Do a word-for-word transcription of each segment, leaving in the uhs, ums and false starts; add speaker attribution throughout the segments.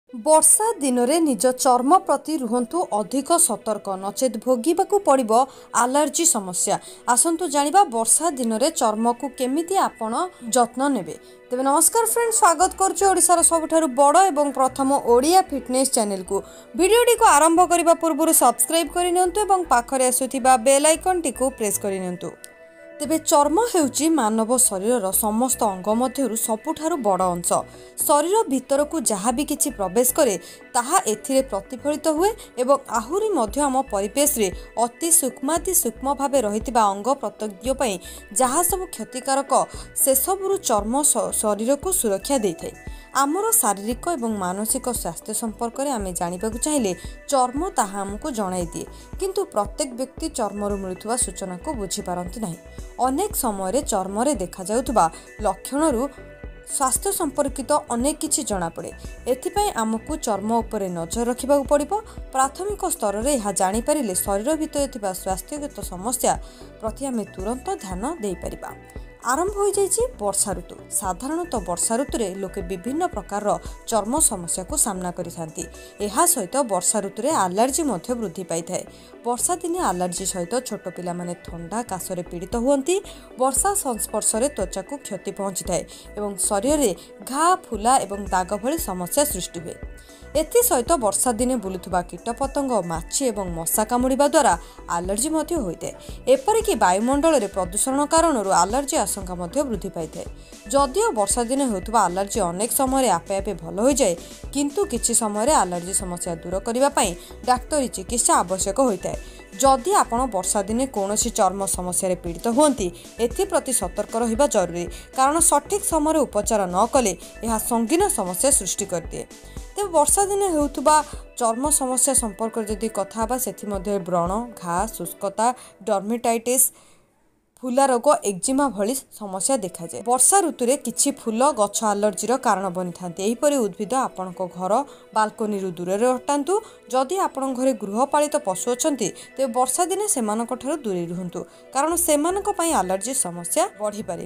Speaker 1: वर्षा दिन में निज चर्म प्रति रुहतु अधिक सतर्क नचेत भोगवाक पड़ो आलर्जी समस्या। आसतु जानिबा वर्षा दिन में चर्म को केमिति आपण जत्न नेबे। तेबे नमस्कार फ्रेंड, स्वागत करछु ओडिसार सबठारु बड़ एवं प्रथम ओडिया फिटनेस चैनल को। वीडियोटी को आरंभ करबा पूर्व सब्सक्राइब करिनियंतु एवं पाखरे आसुथिबा बेल आइकन टी को प्रेस करिनियंतु। तेबे चर्म हेउची मानव शरीर समस्त अंग मध्यरु सबुठारु बड़ अंश। शरीर भीतर को जहाँ भी किछि प्रवेश करे ताहा एथिरे प्रतिफलित हुए एवं आहुरी मध्य आम परिवेश रे अति सूक्ष्माति सूक्ष्म भावे रहितिबा अंग प्रत्यंग पई जहाँ सब क्षतिकारक से सबरु चर्म शरीर को सुरक्षा देइथाय। आमर शारीरिक एवं मानसिक स्वास्थ्य संपर्क में आम जानवाक चाहिए चर्म ताहा आमको जणाई दिए, किंतु प्रत्येक व्यक्ति चर्मरु मिलुवा सूचना को बुझीपारती नहीं। अनेक समय चर्म देखा जाउथबा लक्षणरू स्वास्थ्य संपर्कित अनेक किछि जना पड़े। एथिपाई आमको चर्म उपरे नजर रखिबाक पड़िबो। प्राथमिक स्तर रे यह जानि परिले शरीर भितर थिबा स्वास्थ्यगत समस्या प्रति आमे तुरंत ध्यान देई परिबा। आरंभ हो जाइए वर्षा ऋतु। साधारणतः वर्षा ऋतु रे लोके विभिन्न प्रकार चर्म समस्या को सामना करिथांती। एहा सहित वर्षा ऋतु रे एलर्जी मध्य वृद्धि पाई थाए। वर्षा दिने एलर्जी सहित छोट पिला माने ठंडा काशरे पीड़ित हुअंती। वर्षा संस्पर्श रे त्वचा को क्षति पहुंची थाए एवं शरीर रे घा फुला एवं दाग भली समस्या सृष्टि हुए। एथि सहित वर्षा दिने बुलुथुबा कीटपतंग माछी एवं मशा कामुड़िबा द्वारा एलर्जी मध्य होइते। एपरिक वायुमंडल रे प्रदूषण कारणरू एलर्जी आशंका मध्य वृद्धि पाइए। जदिओ वर्षा दिने होतुबा एलर्जी अनेक समय आपे आपे भल हो जाए, किंतु किछि समय एलर्जी समस्या दूर करने पई डाक्तरी चिकित्सा आवश्यक होता है। जदि आपण वर्षा दिने कौनसी चर्म समस्या पीड़ित हुअंती एथिप्रति सतर्क रहिबा जरूरी, कारण सठिक समय उपचार न कले यह संगीन समस्या सृष्टि करदिए। तेज वर्षा दिने होतुबा चर्म समस्या संपर्क जदि कथा बा सेथि मध्ये व्रण, घा, शुष्कता, डर्मेटाइटिस, फुला रोग, एक्जिमा भली समस्या देखा जाए। वर्षा ऋतु रे किछि फूल गछ एलर्जीर कारण बनी थांते। एहिपरि उद्भिद आपणक घर बाल्कनी रु दूर रे हटांतु। जदि आपण घरे गृहपालित पशु अछंती तेबे वर्षा दिने सेमानक ठारु दूरी रुहंतु, कारण सेमानक पई एलर्जी समस्या बढ़ी पारे।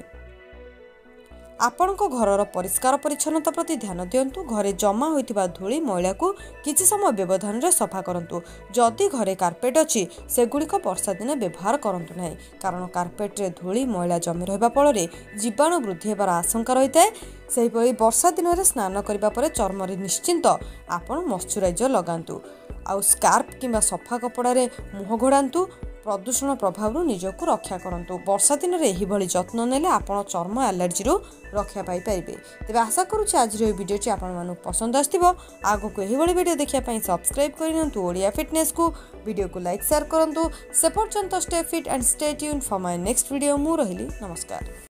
Speaker 1: आपणको घरर परिष्कार परिच्छन्नता प्रति ध्यान दियंतु। घरे जमा होइतिबा धूली मैला को किछि समय व्यवधान रे सफा करंतु। जदि घरे कार्पेट अछि सेगुड़िक वर्षा दिने व्यवहार करंतु नाही, कारण कार्पेट रे धूली मैला जमी रहिबा फଳରେ जीवाणु वृद्धि हेबार आशंका रहिताए। सेहिपरि वर्षा दिन रे स्नान करिबा परे चर्म रे निश्चिंत आपण मॉइश्चराइजर लगांतु। आउ स्कार्फ किंबा सफा कपड़ा रे मुह घोड़ांतु। प्रदूषण प्रभाव निजक रक्षा करंतु। वर्षा दिन में यही जत्न नेले आपण चर्म एलर्जी रक्षा पाई परिबे। तेबे आशा करूछि आज रो वीडियोटी आपण मानु पसंद आस्तिबो। आगो को एही बड़ी वीडियो देखिया पई सब्सक्राइब करिनंतु ओडिया फिटनेस को। वीडियो को लाइक शेयर करंतु। से पर्यंत stay fit and stay tuned for my next video. मु रहिली नमस्कार।